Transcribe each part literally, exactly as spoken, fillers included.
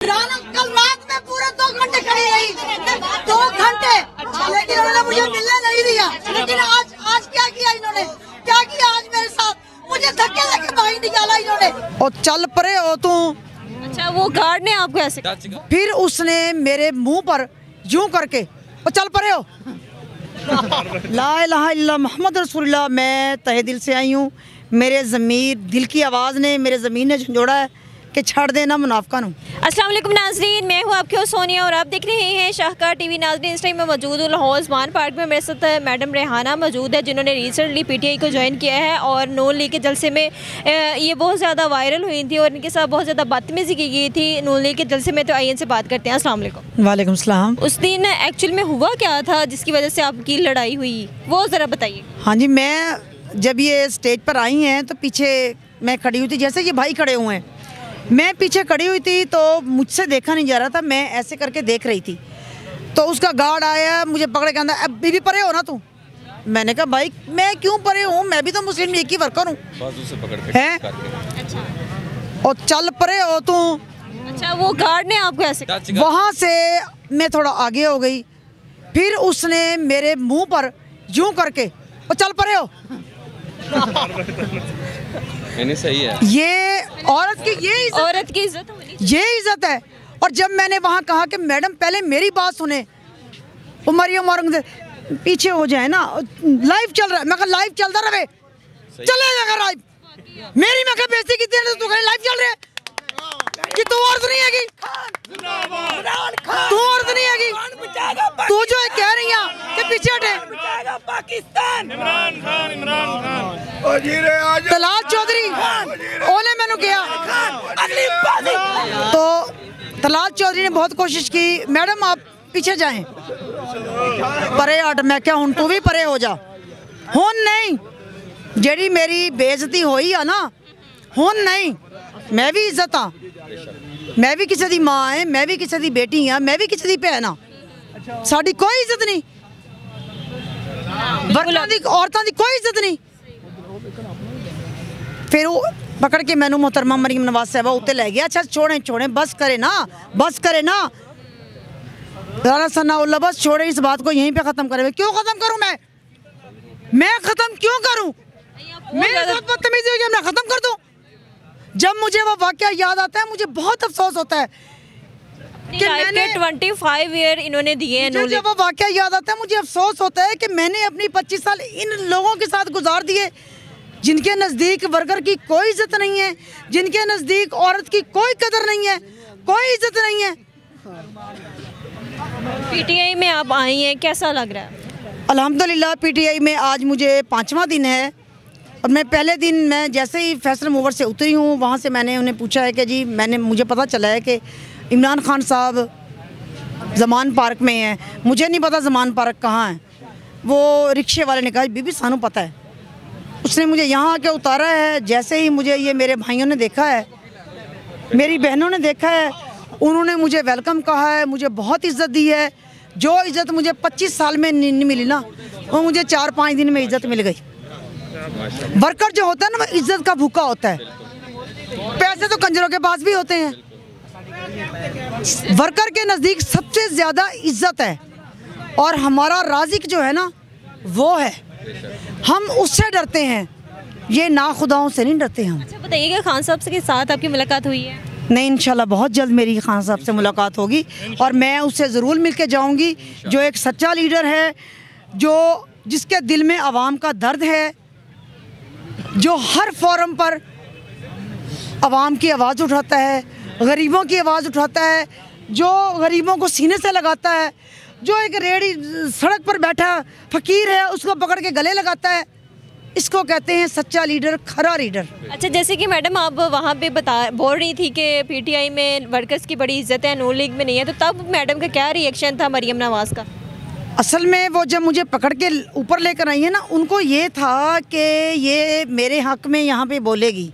कल रात में पूरे दो घंटे खड़ी रही, दो घंटे, लेकिन उन्होंने मुझे मिलने नहीं दिया। लेकिन आज आज क्या किया इन्होंने, क्या किया आज मेरे साथ, मुझे धक्के लेके बाहर निकाला इन्होंने। और चल परे हो तू। अच्छा, वो गार्ड ने आपको ऐसे, फिर उसने मेरे मुंह पर यूं करके वो चल परे हो। ला इलाहा इल्लल्लाह मोहम्मद रसूलुल्लाह। मैं तहे दिल से आई हूँ, मेरे ज़मीर दिल की आवाज़ ने, मेरे ज़मीन ने झंझोड़ा है कि छड़ देना मुनाफिका नू। अस्सलाम वालेकुम नाज़रीन, मैं हूँ आपकी होस्ट सोनिया और आप देख रहे हैं शाहकार टीवी। नाज़रीन, इस टाइम में मौजूद हूँ लाहौर उस्मान पार्क में। मेरे साथ मैडम रेहाना मौजूद है जिन्होंने रिसेंटली पीटीआई को ज्वाइन किया है और नून लीग के जलसे में ये बहुत ज़्यादा वायरल हुई थी और इनके साथ बहुत ज़्यादा बदतमीज़ी की गई थी नून लीग के जलसे में। तो आइए इनसे बात करते हैं। अस्सलाम वालेकुम। वालेकुम सलाम। उस दिन एक्चुअल में हुआ क्या था जिसकी वजह से आपकी लड़ाई हुई, वो ज़रा बताइए। हाँ जी, मैं जब ये स्टेज पर आई हैं तो पीछे मैं खड़ी हुई थी, जैसे ये भाई खड़े हुए हैं, मैं पीछे खड़ी हुई थी तो मुझसे देखा नहीं जा रहा था, मैं ऐसे करके देख रही थी। तो उसका गार्ड आया, मुझे पकड़े के अंदर, अब बीबी परे हो ना तू। मैंने कहा भाई मैं क्यों परे हूँ, मैं भी तो मुस्लिम लीग की वर्कर हूँ है। अच्छा, और चल परे हो तू। अच्छा, वो गार्ड ने आपको ऐसे, वहाँ से मैं थोड़ा आगे हो गई, फिर उसने मेरे मुँह पर यूं करके वो चल परे हो। नहीं सही है, ये औरत की ये इज्जत, औरत की इज्जत होनी, ये इज्जत है। और जब मैंने वहाँ कहा कि मैडम पहले मेरी बात सुने, वो मरियम औरंगज़ेब पीछे हो जाए ना, लाइव चल रहा है। मैं कहा लाइव चलता रहे, चले जाएगा लाइव। मेरी मैं कहा बेइज्जती कितनी है, तू कहीं लाइव चल रहे है कि तू औरत नहीं है कि तू औरत नहीं है कि तू जो है कह रही है कि पीछे हटे पाकिस्तान। इमरान खान इमरान खान तलाल चौधरी ओने मैंने किया तो तलाल चौधरी ने बहुत कोशिश की, मैडम आप पीछे जाएं, परे हट। मैं क्या हूं, तू भी परे हो जा। हुन नहीं, जेड़ी मेरी बेइज्जती होई है ना, हुन नहीं, मैं भी इज्जत हाँ, मैं भी किसी दी माँ है, मैं भी किसी दी बेटी हाँ, मैं भी किसी दी भैन हाँ। साड़ी कोई इज्जत नहीं, वर्करां दी औरतां दी कोई इज्जत नहीं। फिर वो पकड़ के मैनू मोहतरमा मरीम नवाज साहबा उत्ते ले गया। अच्छा छोड़े छोड़े, बस करे ना, बस करे ना राना सनाउल्लाह, बस छोड़े इस बात को, यहीं पे खत्म करे। क्यों खत्म करूं मैं मैं खत्म क्यों करूं, मेरे साथ बदतमीजी हुई, मैं खत्म कर दूं। जब मुझे वो वाकया याद आता है मुझे बहुत अफसोस होता है कि मैंने पच्चीस ईयर इन्होंने दिए हैं। जब वो वाकया याद आता है मुझे अफसोस होता है कि मैंने अपनी पच्चीस साल इन लोगों के साथ गुजार दिए जिनके नज़दीक वर्कर की कोई इज्जत नहीं है, जिनके नज़दीक औरत की कोई कदर नहीं है, कोई इज्जत नहीं है। पीटीआई में आप आई हैं, कैसा लग रहा है? अल्हम्दुलिल्लाह पीटीआई में आज मुझे पाँचवा दिन है। और मैं पहले दिन मैं जैसे ही फैसल मूवर से उतरी हूँ, वहाँ से मैंने उन्हें पूछा है कि जी मैंने मुझे पता चला है कि इमरान खान साहब ज़मान पार्क में हैं। मुझे नहीं पता ज़मान पार्क कहाँ है। वो रिक्शे वाले ने कहा बीबी सानू पता है। उसने मुझे यहाँ आके उतारा है। जैसे ही मुझे ये मेरे भाइयों ने देखा है, मेरी बहनों ने देखा है, उन्होंने मुझे वेलकम कहा है, मुझे बहुत इज़्ज़त दी है। जो इज़्ज़त मुझे पच्चीस साल में नहीं मिली ना, वो मुझे चार पाँच दिन में इज़्ज़त मिल गई। वर्कर जो होता है ना, वो इज्जत का भूखा होता है। पैसे तो कंजरों के पास भी होते हैं, वर्कर के नज़दीक सबसे ज़्यादा इज्जत है। और हमारा राज़िक जो है ना वो है, हम उससे डरते हैं, ये नाखुदाओं से नहीं डरते हम। अच्छा बताइएगा, खान साहब के साथ आपकी मुलाकात हुई है? नहीं, इंशाल्लाह बहुत जल्द मेरी खान साहब से मुलाकात होगी और मैं उससे ज़रूर मिल के जाऊँगी, जो एक सच्चा लीडर है, जो जिसके दिल में आवाम का दर्द है, जो हर फोरम पर आवाम की आवाज़ उठाता है, गरीबों की आवाज़ उठाता है, जो गरीबों को सीने से लगाता है, जो एक रेडी सड़क पर बैठा फ़कीर है उसको पकड़ के गले लगाता है। इसको कहते हैं सच्चा लीडर, खरा लीडर। अच्छा, जैसे कि मैडम आप वहाँ पे बता बोल रही थी कि पीटीआई में वर्कर्स की बड़ी इज्जत है, नून लीग में नहीं है, तो तब मैडम का क्या रिएक्शन था मरियम नवाज़ का? असल में वो जब मुझे पकड़ के ऊपर लेकर आई है ना, उनको ये था कि ये मेरे हक में यहाँ पे बोलेगी,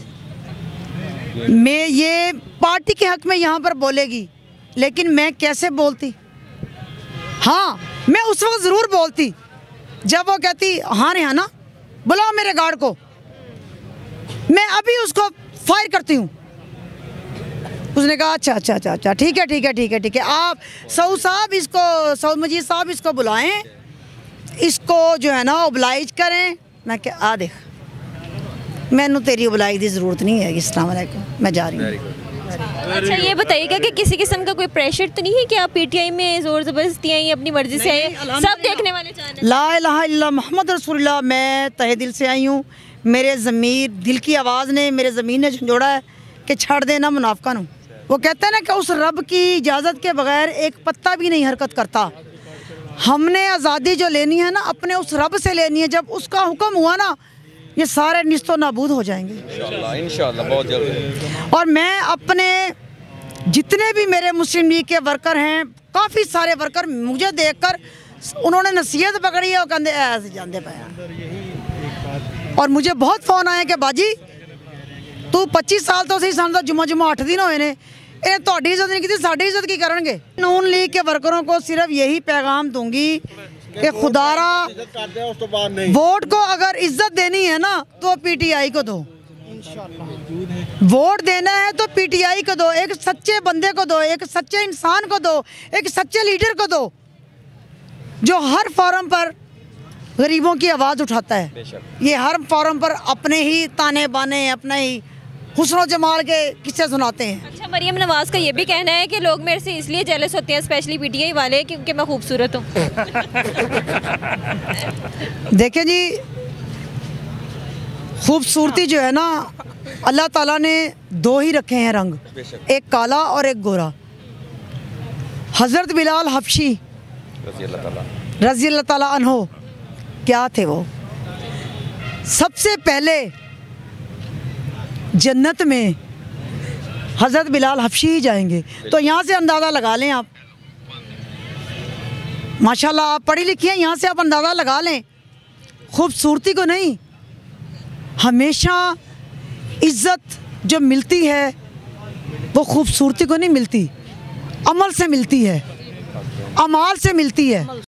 मैं ये पार्टी के हक में यहाँ पर बोलेगी, लेकिन मैं कैसे बोलती? हाँ, मैं उस वक्त ज़रूर बोलती जब वो कहती हाँ रेहाना बुलाओ मेरे गार्ड को, मैं अभी उसको फायर करती हूँ। उसने कहा अच्छा अच्छा अच्छा अच्छा ठीक है ठीक है ठीक है ठीक है, आप सऊद साहब इसको, सऊद मजीद साहब इसको बुलाएं, इसको जो है ना ओबलाइज करें। मैं क्या आ देख, मैनू तेरी ओबलाई की ज़रूरत नहीं है, अस्सलाम वालेकुम, मैं जा रही हूँ। अच्छा ये बताइएगा कि किसी किस्म का कोई प्रेशर तो नहीं है कि आप पीटीआई में ज़ोर ज़बरदस्ती आई, अपनी मर्जी से आई, सब देखने वाले चाहते हैं? ला इलाहा इल्लल्लाह मोहम्मद रसूलुल्लाह, मैं तहे दिल से आई हूँ। मेरे ज़मीर दिल की आवाज़ ने, मेरे ज़मीर ने झंझोड़ा है कि छड़ देना मुनाफिका नू। वो कहते हैं ना कि उस रब की इजाज़त के बगैर एक पत्ता भी नहीं हरकत करता। हमने आज़ादी जो लेनी है ना अपने उस रब से लेनी है। जब उसका हुक्म हुआ ना ये सारे निस्तो नाबूद हो जाएंगे इंशाल्लाह, इंशाल्लाह बहुत जल्द। और मैं अपने जितने भी मेरे मुस्लिम लीग के वर्कर हैं, काफ़ी सारे वर्कर मुझे देखकर उन्होंने नसीहत पकड़ी है और कहते ऐसे जानते पाए। और मुझे बहुत फ़ोन आए कि बाजी तू पच्चीस साल तो सही सन जुम्मा जुम्मा अठ दिन होए ने, ये तुहाडी इज्जत नहीं की, साड़ी इज्जत की करनगे। नून लीग के वर्करों को सिर्फ यही पैगाम दूंगी कि खुदारा वोट को अगर इज्जत देनी है ना तो पीटीआई को दो। वोट देना है तो पीटीआई को दो, एक सच्चे बंदे को दो, एक सच्चे इंसान को दो, एक सच्चे लीडर को दो जो हर फोरम पर गरीबों की आवाज़ उठाता है। ये हर फोरम पर अपने ही ताने बाने, अपने ही हुस्न जमाल के किस्से सुनाते हैं। अच्छा मरियम नवाज का ये भी कहना है कि लोग मेरे से इसलिए जेलस होते हैं, स्पेशली पीटीआई वाले, क्योंकि मैं खूबसूरत हूँ। देखिए जी, खूबसूरती जो है ना अल्लाह ताला ने दो ही रखे हैं रंग, एक काला और एक गोरा। हज़रत बिलाल हबशी रज़ी अल्लाह ताला अन्हो क्या थे वो? सबसे पहले जन्नत में हज़रत बिलाल हबशी ही जाएंगे। तो यहाँ से अंदाज़ा लगा लें आप, माशाल्लाह आप पढ़ी लिखी हैं, यहाँ से आप अंदाज़ा लगा लें। खूबसूरती को नहीं, हमेशा इज़्ज़त जो मिलती है वो खूबसूरती को नहीं मिलती, अमल से मिलती है, अमाल से मिलती है।